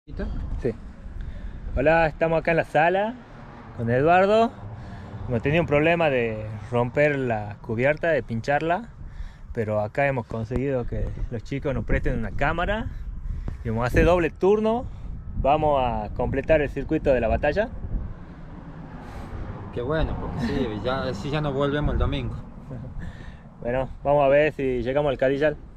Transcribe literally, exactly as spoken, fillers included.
Sí. Hola, estamos acá en la sala con Eduardo. Hemos tenido un problema de romper la cubierta, de pincharla, pero acá hemos conseguido que los chicos nos presten una cámara y vamos a hacer doble turno. Vamos a completar el circuito de la batalla. Qué bueno, porque sí, ya, así ya no volvemos el domingo. Bueno, vamos a ver si llegamos al Cadillal.